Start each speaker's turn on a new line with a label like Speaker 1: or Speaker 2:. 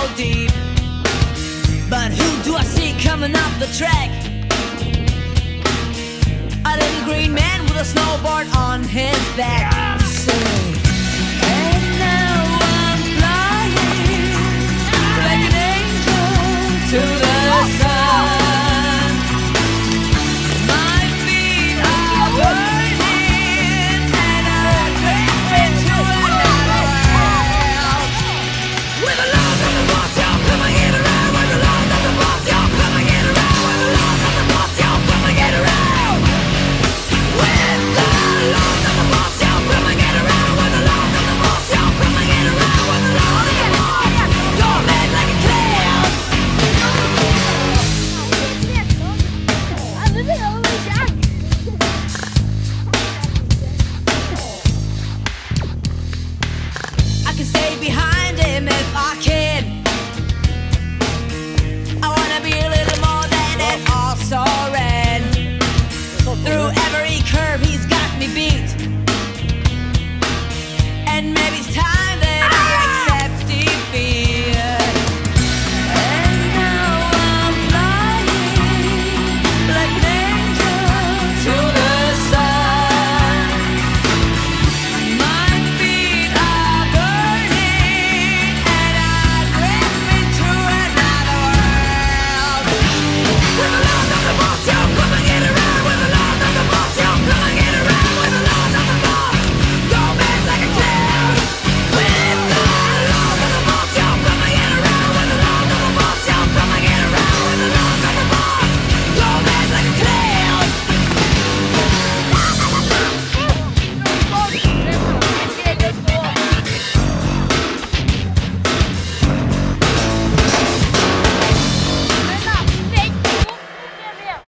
Speaker 1: deep. But who do I see coming up the track? A little green man with a snowboard on his back. Say, and now I'm flying like an angel to the